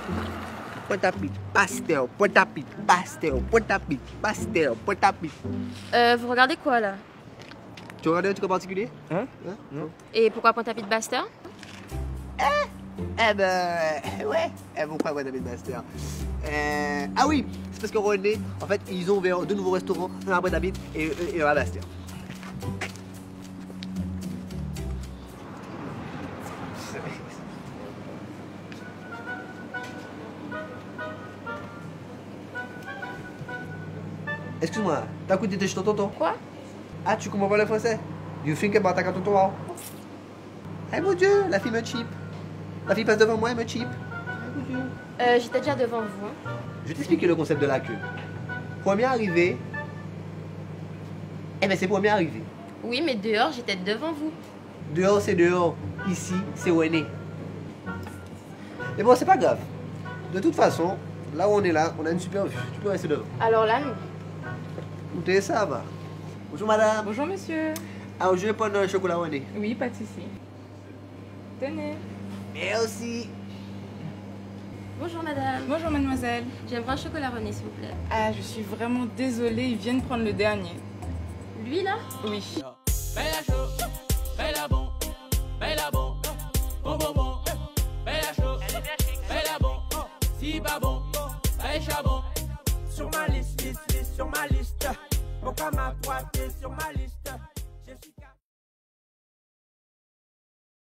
Pointe-à-pitre, pasteur, pointe-à-pitre, pasteur, pointe-à-pitre, pasteur, pointe-à-pitre. Vous regardez quoi là? Tu regardes un truc en particulier? Hein? Non. Et pourquoi Pointe-à-Pitre Baster? Eh ben, ouais. Pourquoi pointe-à-pitre, pasteur? Ah oui, c'est parce que René, en fait, ils ont ouvert 2 nouveaux restaurants, un à Pointe-à-Pitre et un à Bastia. Excuse-moi, t'as écouté chez ton tonton? Quoi? Ah, tu comprends pas le français? You think about ta tonton how? Eh mon Dieu, la fille me cheap. La fille passe devant moi, elle me cheap. Eh mon Dieu. J'étais déjà devant vous. Je vais t'expliquer le concept de la queue. Premier arrivé, eh ben c'est premier arrivé. Oui, mais dehors, j'étais devant vous. Dehors, c'est dehors. Ici, c'est où on est. Mais bon, c'est pas grave. De toute façon, là où on est là, on a une super vue. Tu peux rester devant. Alors là, non. Écoutez, ça va. Bonjour madame. Bonjour monsieur. Ah, je vais prendre un chocolat René. Oui, pas de souci. Tenez. Merci. Bonjour madame. Bonjour mademoiselle. J'aimerais un chocolat René, s'il vous plaît. Ah, je suis vraiment désolée, ils viennent prendre le dernier. Lui là? Oui. Bella chaud, bella bon, bella bon, bon bon bon, bella chaud, bella bon, si pas bon, bella chabon. Sur ma liste, sur ma liste, mon camarade, sur ma liste.